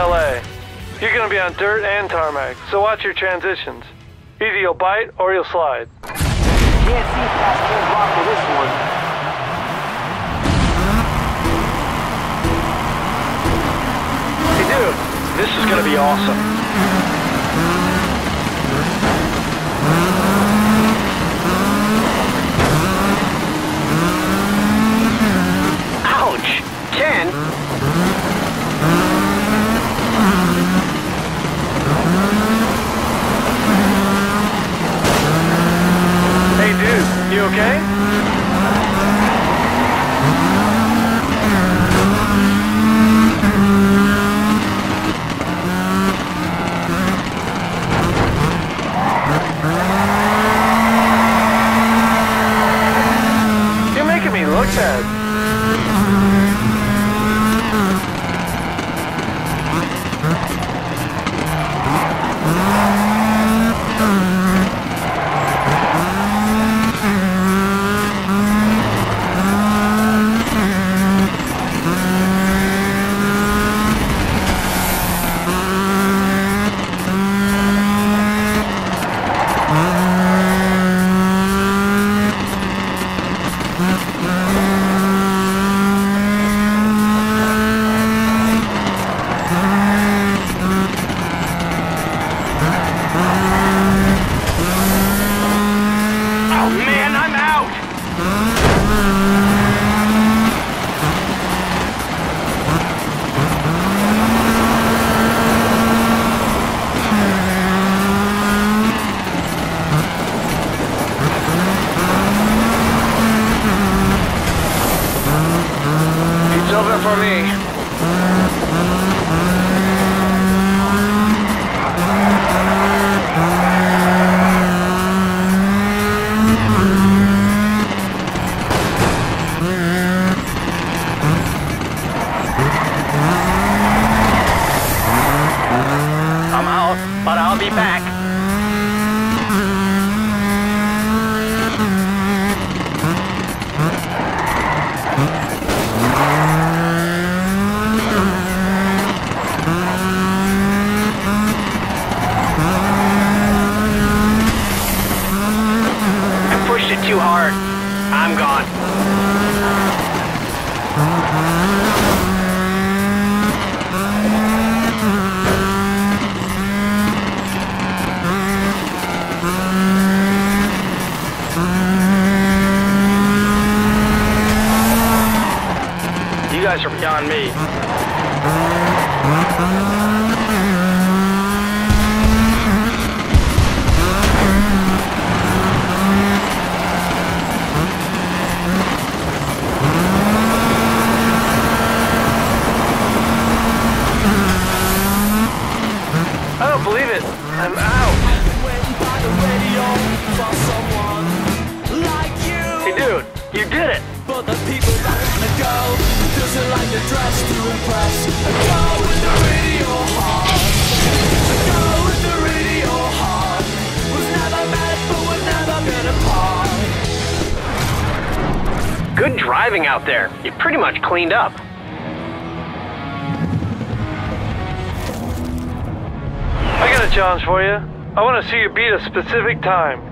LA. You're gonna be on dirt and tarmac, so watch your transitions. Either you'll bite or you'll slide. Can't see past Kid Rock for this one. Hey dude, this is gonna be awesome. Ouch! Ken? Hey dude, you okay? You're making me look bad. It's over for me. I'm out, but I'll be back. I pushed it too hard. I'm gone. You guys are beyond me. I don't believe it. I'm out. Hey dude, you did it. But the people that wanna go doesn't like the dress to impress. I go with the radio heart. I go with the radio heart. Was never met, but we've never been apart. Good driving out there. You pretty much cleaned up. I got a challenge for you. I want to see you beat a specific time.